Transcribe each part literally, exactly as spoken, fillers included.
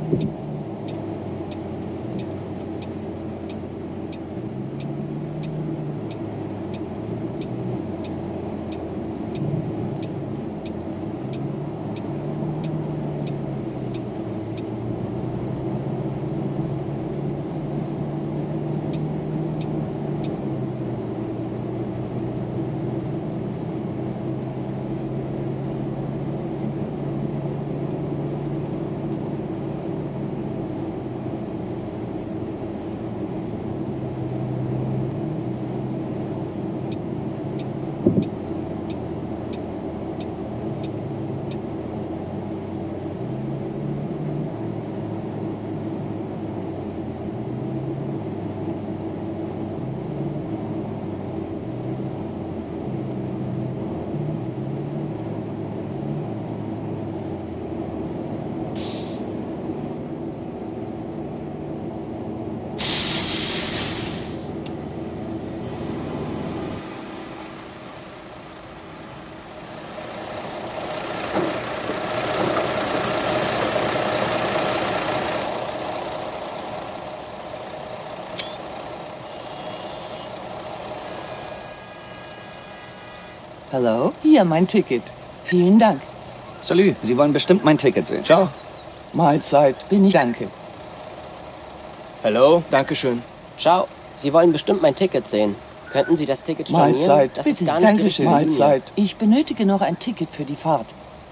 Hallo? Hier, mein Ticket. Vielen Dank. Salü, Sie wollen bestimmt mein Ticket sehen. Ciao. Mahlzeit. Bin ich. Danke. Hallo? Dankeschön. Ciao. Sie wollen bestimmt mein Ticket sehen. Könnten Sie das Ticket stornieren? Mahlzeit. Das Bitte, ist gar nicht Dankeschön. die richtige Mahlzeit. Ich benötige noch ein Ticket für die Fahrt.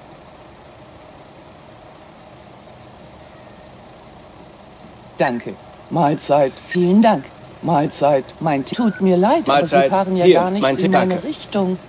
Danke. Mahlzeit. Vielen Dank. Mahlzeit. Mein Ticket. Tut mir leid, Mahlzeit. aber Sie fahren ja Hier, gar nicht mein in Tipp, meine danke. Richtung.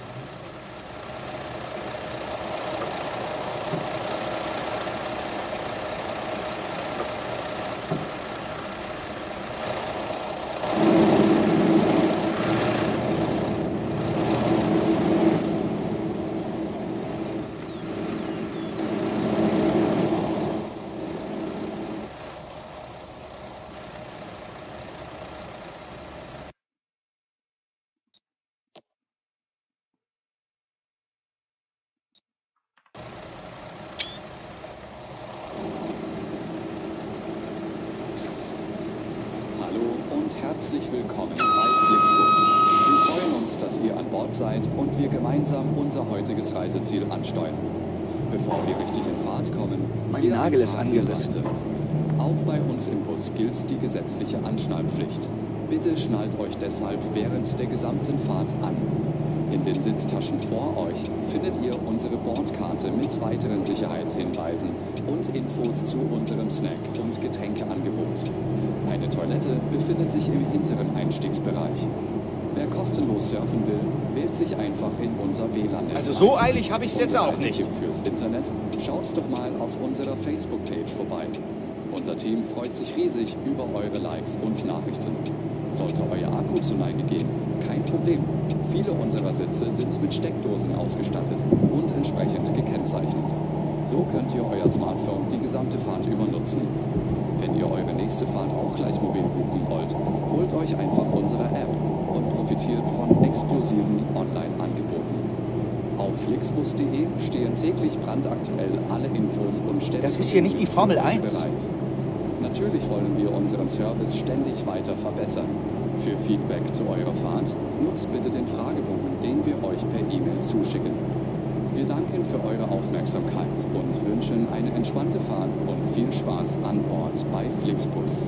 Herzlich willkommen bei Flixbus. Wir freuen uns, dass ihr an Bord seid und wir gemeinsam unser heutiges Reiseziel ansteuern. Bevor wir richtig in Fahrt kommen, mein hier Nagel ein ist paar angerissen. Hinweise. Auch bei uns im Bus gilt die gesetzliche Anschnallpflicht. Bitte schnallt euch deshalb während der gesamten Fahrt an. In den Sitztaschen vor euch findet ihr unsere Bordkarte mit weiteren Sicherheitshinweisen und Infos zu unserem Snack- und Getränkeangebot. Eine Toilette befindet sich im hinteren Einstiegsbereich. Wer kostenlos surfen will, wählt sich einfach in unser W L A N-Netz. Also so ein. eilig habe ich es jetzt auch nicht. Tipp fürs Internet? Schaut doch mal auf unserer Facebook-Page vorbei. Unser Team freut sich riesig über eure Likes und Nachrichten. Sollte euer Akku zu Neige gehen, kein Problem. Viele unserer Sitze sind mit Steckdosen ausgestattet und entsprechend gekennzeichnet. So könnt ihr euer Smartphone die gesamte Fahrt über nutzen. Wenn ihr eure nächste Fahrt auch gleich mobil buchen wollt, holt euch einfach unsere App und profitiert von exklusiven Online-Angeboten. Auf flixbus punkt de stehen täglich brandaktuell alle Infos und Städte. Das ist hier nicht die Formel eins. Bereit. Natürlich wollen wir unseren Service ständig weiter verbessern. Für Feedback zu eurer Fahrt nutzt bitte den Fragebogen, den wir euch per E-Mail zuschicken. Wir danken für eure Aufmerksamkeit und wünschen eine entspannte Fahrt und viel Spaß an Bord bei Flixbus.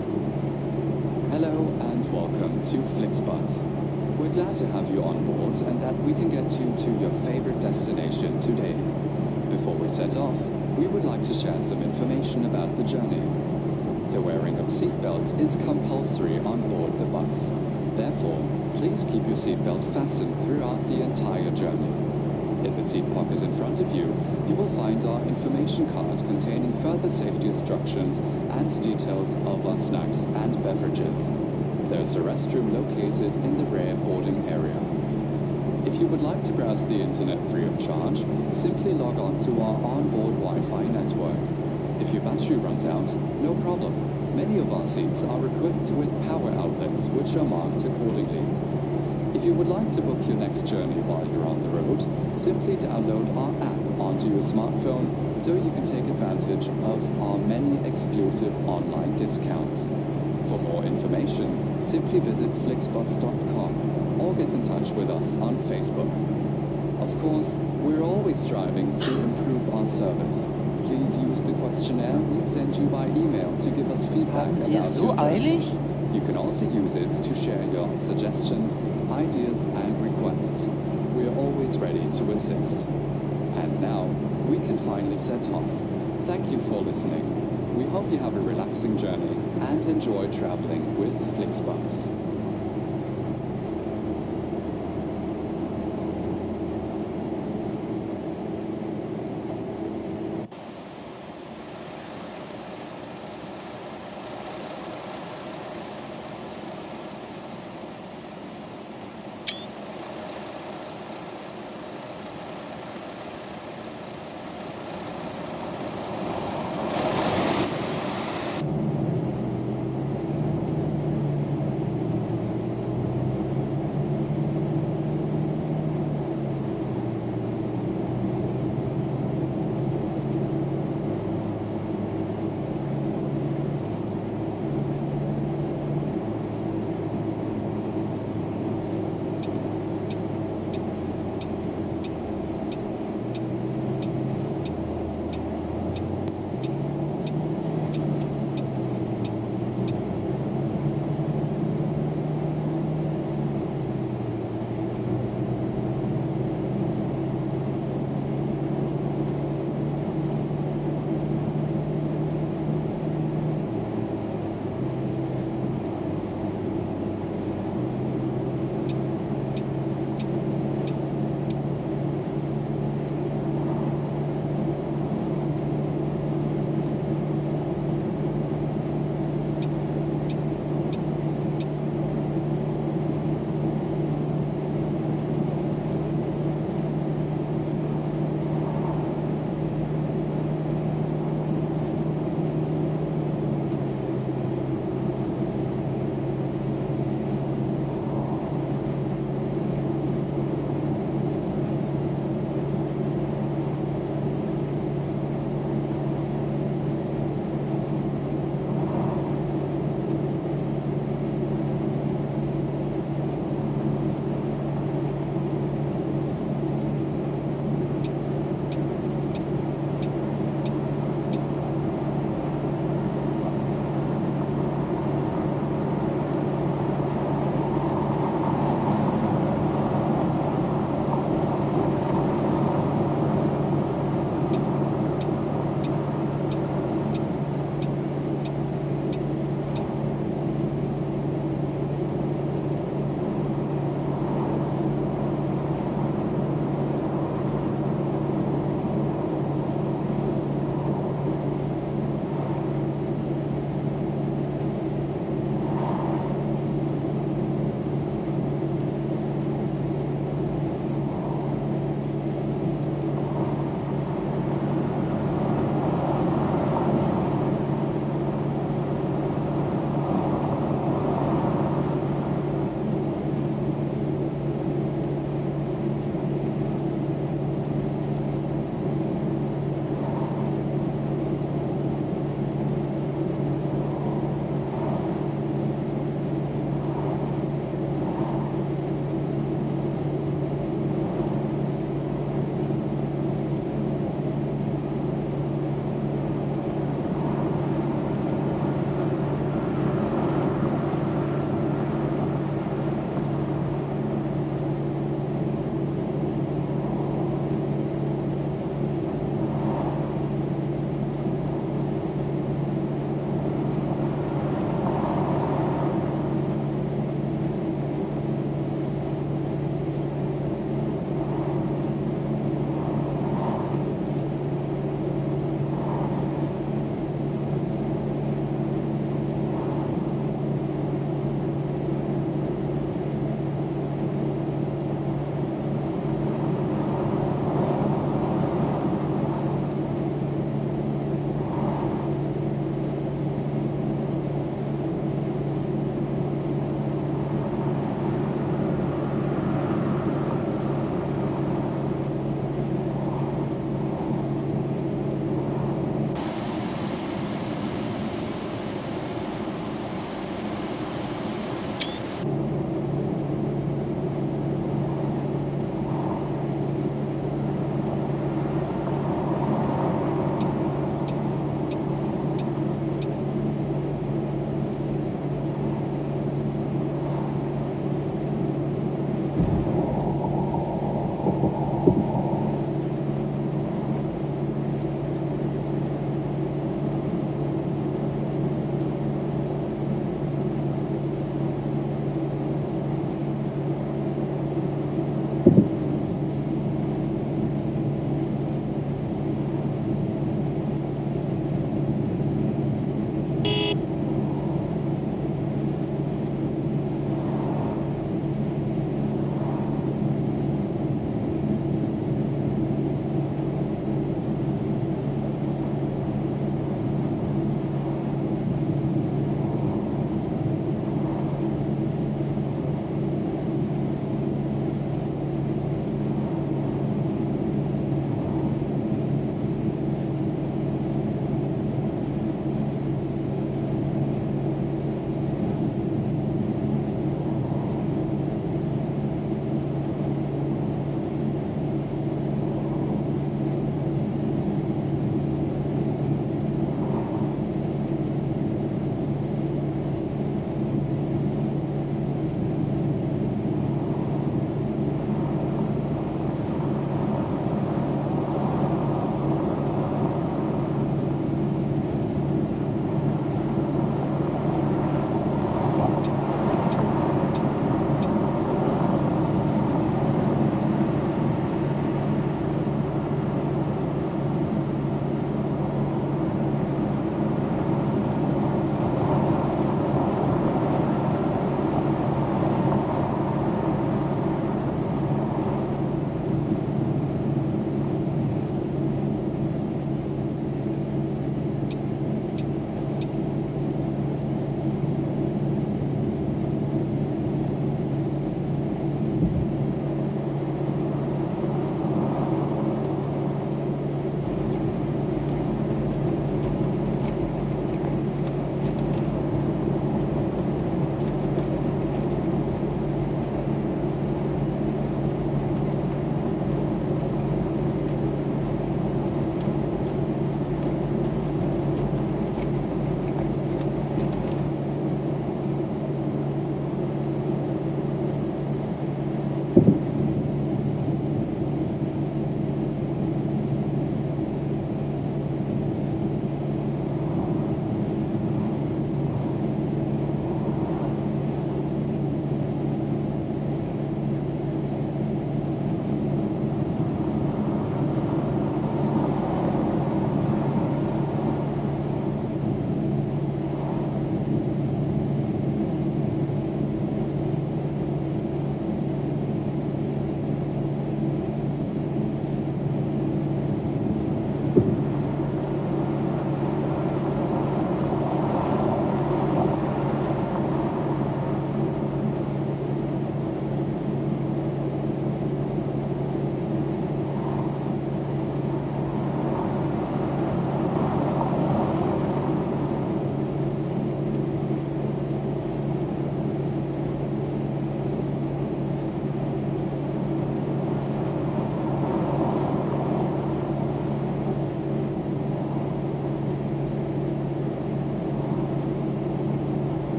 Hello and welcome to Flixbus. We're glad to have you on board and that we can get you to your favorite destination today. Before we set off, we would like to share some information about the journey. The wearing of seatbelts is compulsory on board the bus. Therefore, please keep your seatbelt fastened throughout the entire journey. In the seat pocket in front of you, you will find our information card containing further safety instructions and details of our snacks and beverages. There's a restroom located in the rear boarding area. If you would like to browse the internet free of charge, simply log on to our onboard Wi-Fi network. If your battery runs out, no problem. Many of our seats are equipped with power outlets which are marked accordingly. If you would like to book your next journey while you're on the road, simply download our app onto to your smartphone so you can take advantage of our many exclusive online discounts. For more information, simply visit flixbus dot com or get in touch with us on Facebook. Of course, we're always striving to improve our service. Please use the questionnaire we send you by email to give us feedback Haben Sie about es so your journey. eilig? You can also use it to share your suggestions, ideas, and requests. We are always ready to assist. And now, we can finally set off. Thank you for listening. We hope you have a relaxing journey and enjoy traveling with Flixbus.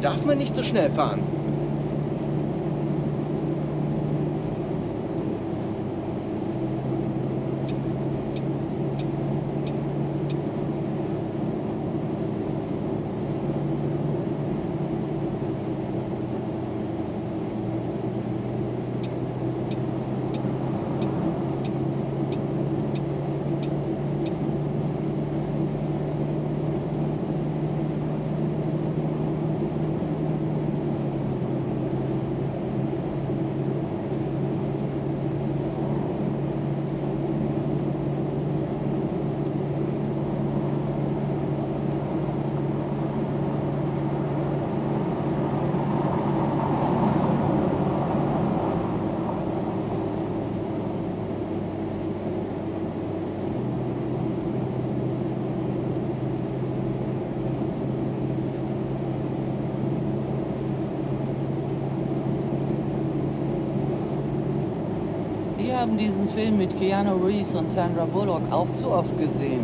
darf man nicht so schnell fahren. Sie haben diesen Film mit Keanu Reeves und Sandra Bullock auch zu oft gesehen.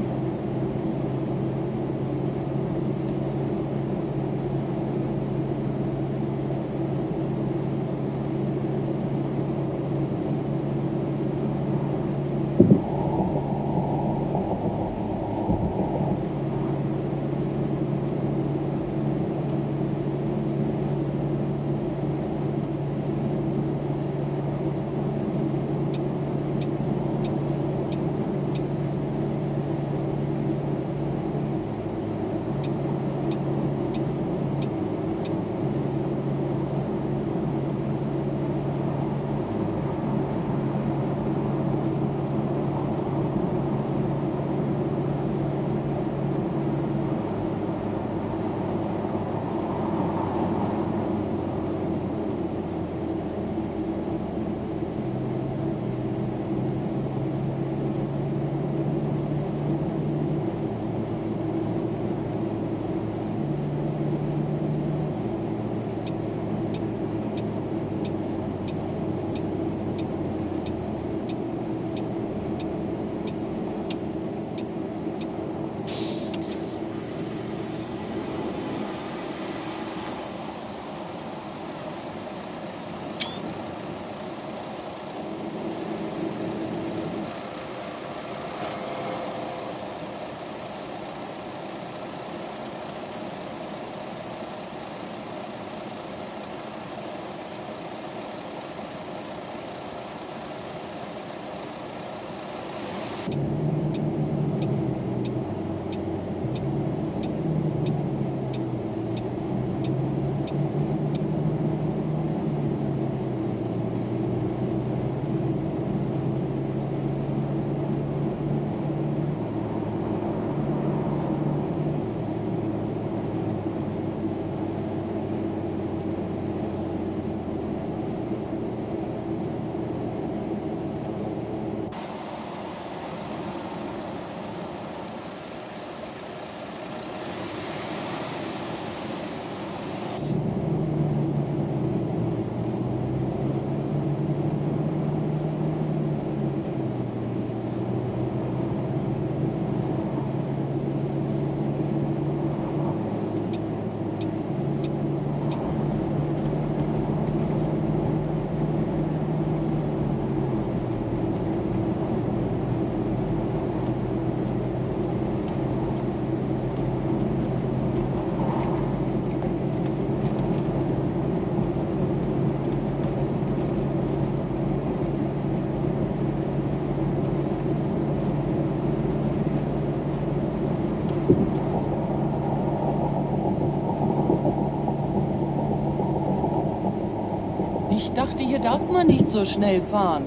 Ich dachte, hier darf man nicht so schnell fahren.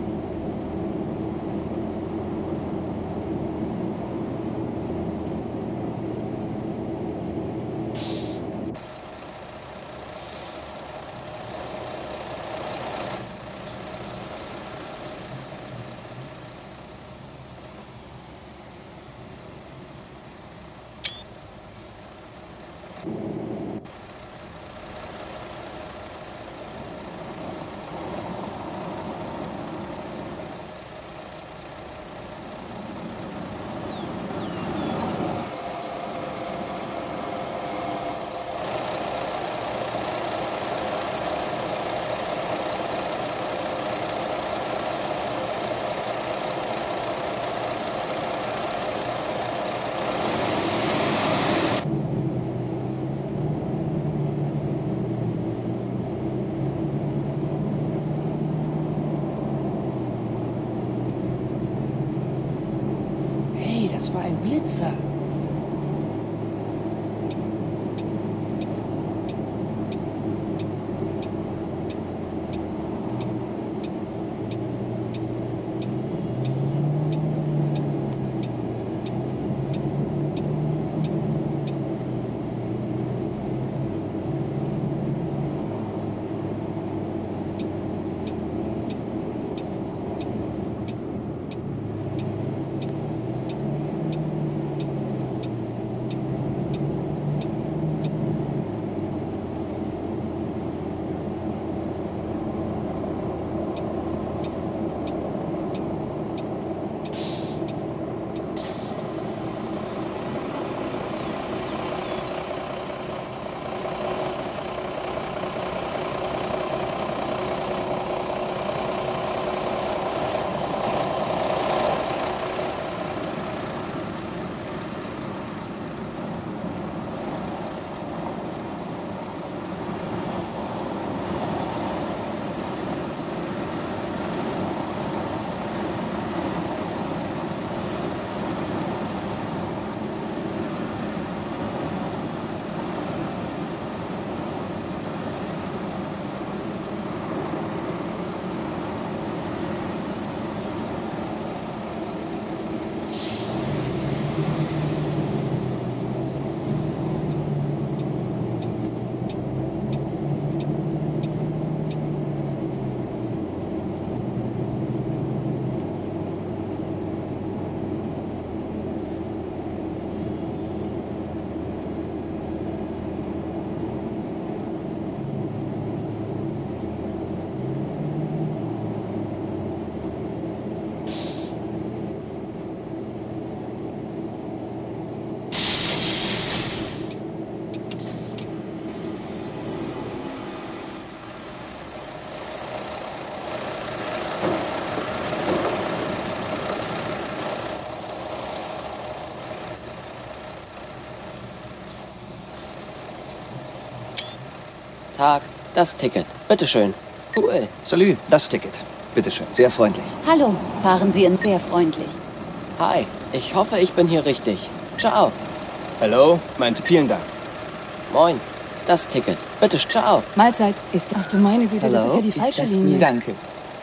Das war ein Blitzer. Tag, das Ticket. Bitteschön. Cool. Salü, das Ticket. Bitteschön, sehr freundlich. Hallo, fahren Sie uns sehr freundlich. Hi, ich hoffe, ich bin hier richtig. Ciao. Hallo, meinte vielen Dank. Moin, das Ticket. Bitte, ciao. Mahlzeit ist... Ach du meine Güte, Hallo? das ist ja die Ist falsche das Linie. gut? Danke.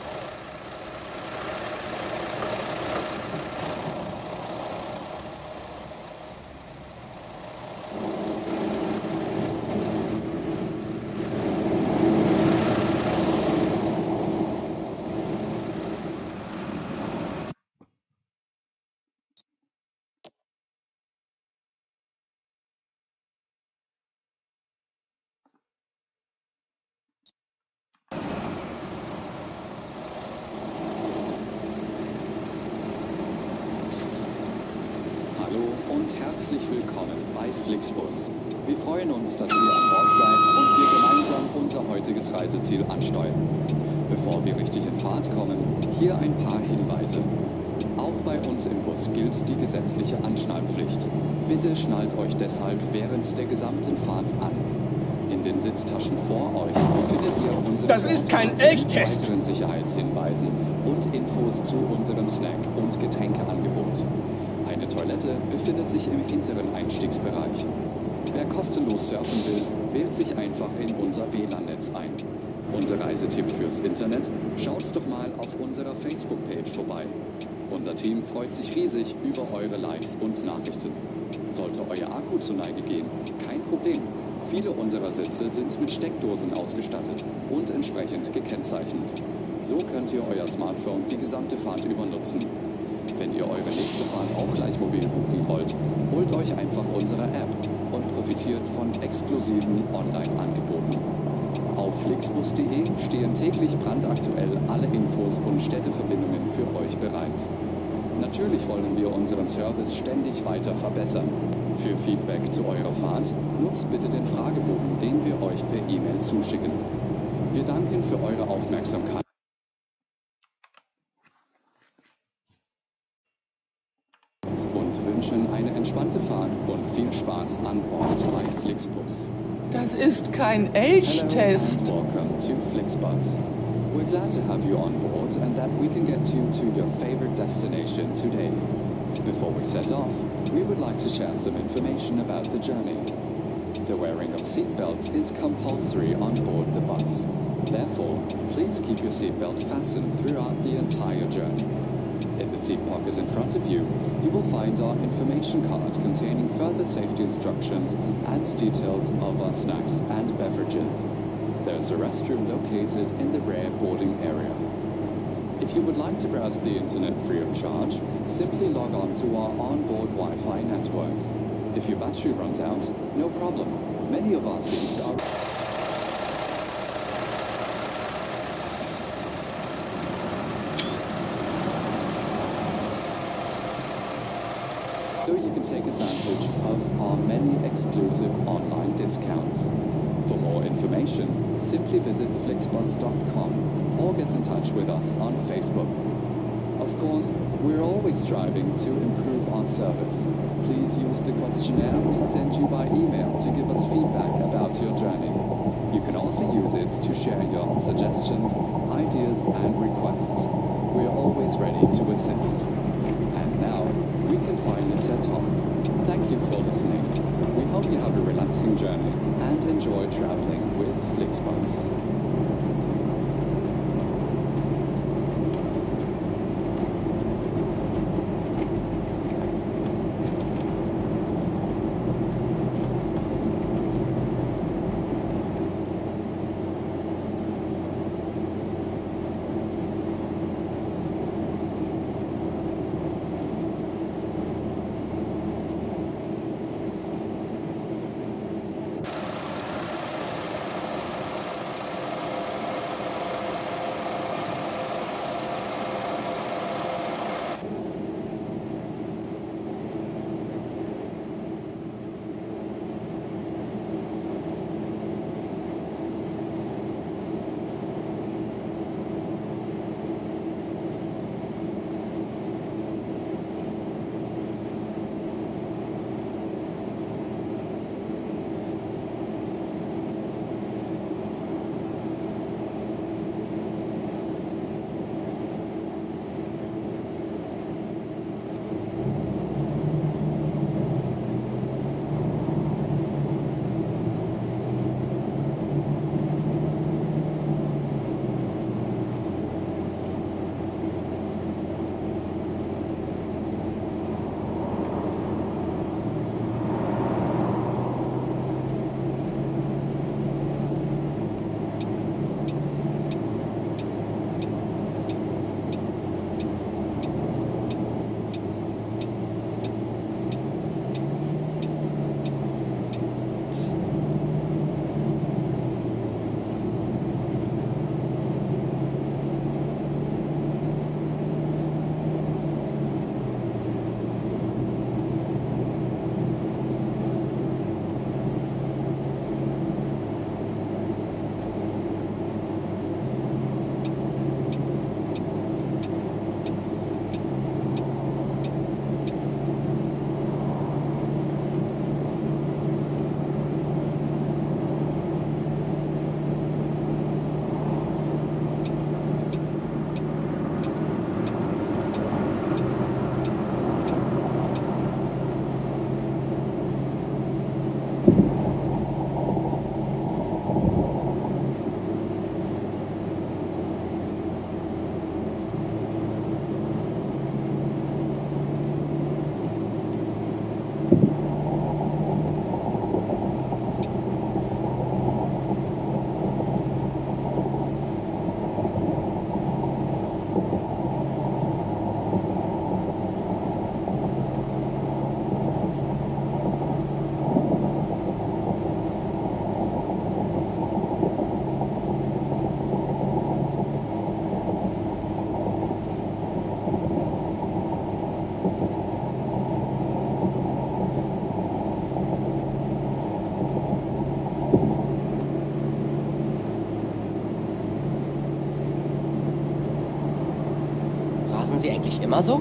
Hallo und herzlich willkommen bei Flixbus. Wir freuen uns, dass ihr an Bord seid und wir gemeinsam unser heutiges Reiseziel ansteuern. Bevor wir richtig in Fahrt kommen, hier ein paar Hinweise. Auch bei uns im Bus gilt die gesetzliche Anschnallpflicht. Bitte schnallt euch deshalb während der gesamten Fahrt an. In den Sitztaschen vor euch findet ihr unsere Das ist kein Bordkarte mit Elchtest. weiteren Sicherheitshinweisen und Infos zu unserem Snack- und Getränkeangebot. Eine Toilette befindet sich im hinteren Einstiegsbereich. Wer kostenlos surfen will, wählt sich einfach in unser W L A N-Netz ein. Unser Reisetipp fürs Internet? Schaut doch mal auf unserer Facebook-Page vorbei. Unser Team freut sich riesig über eure Likes und Nachrichten. Sollte euer Akku zur Neige gehen, kein Problem. Viele unserer Sitze sind mit Steckdosen ausgestattet und entsprechend gekennzeichnet. So könnt ihr euer Smartphone die gesamte Fahrt über nutzen. Wenn ihr eure nächste Fahrt auch gleich mobil buchen wollt, holt euch einfach unsere App und profitiert von exklusiven Online-Angeboten. Auf flixbus punkt de stehen täglich brandaktuell alle Infos und Städteverbindungen für euch bereit. Natürlich wollen wir unseren Service ständig weiter verbessern. Für Feedback zu eurer Fahrt nutzt bitte den Fragebogen, den wir euch per E-Mail zuschicken. Wir danken für eure Aufmerksamkeit und wünschen eine entspannte Fahrt und viel Spaß an Bord bei Flixbus. Das ist kein Hello Elchtest. and welcome to Flixbus. We're glad to have you on board and that we can get you to your favorite destination today. Before we set off, we would like to share some information about the journey. The wearing of seatbelts is compulsory on board the bus. Therefore, please keep your seatbelt fastened throughout the entire journey. In the seat pocket in front of you, you will find our information card containing further safety instructions and details of our snacks and beverages. There's a restroom located in the rear boarding area. If you would like to browse the internet free of charge, simply log on to our onboard Wi-Fi network. If your battery runs out, no problem. Many of our seats are... so you can take advantage of our many exclusive online discounts. For more information, simply visit flixbus dot com or get in touch with us on Facebook. Of course, we're always striving to improve our service. Please use the questionnaire we send you by email to give us feedback about your journey. You can also use it to share your suggestions, ideas, and requests. We're always ready to assist. And now, we can finally set off. Thank you for listening. We hope you have a relaxing journey and enjoy traveling with Flixbus. Rasen Sie eigentlich immer so?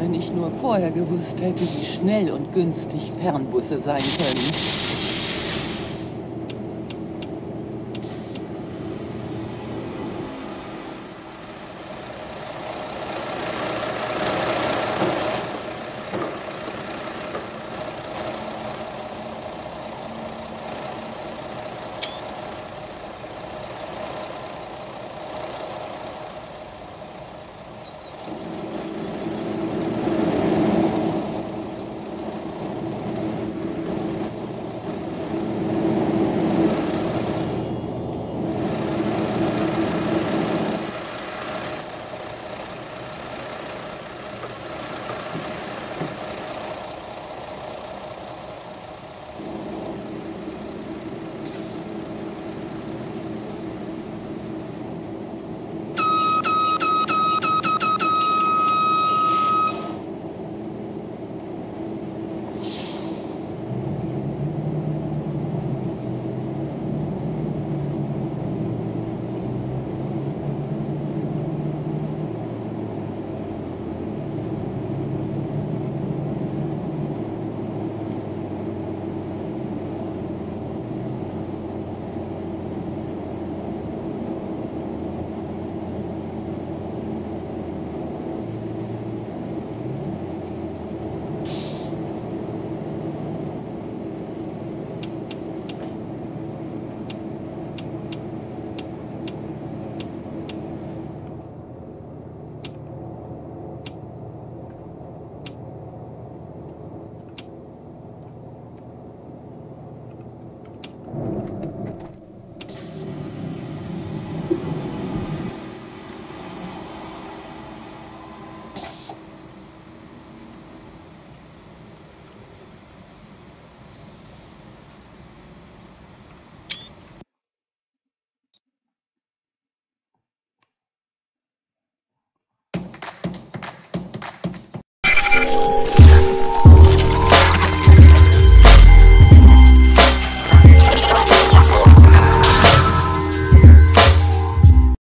Wenn ich nur vorher gewusst hätte, wie schnell und günstig Fernbusse sein können.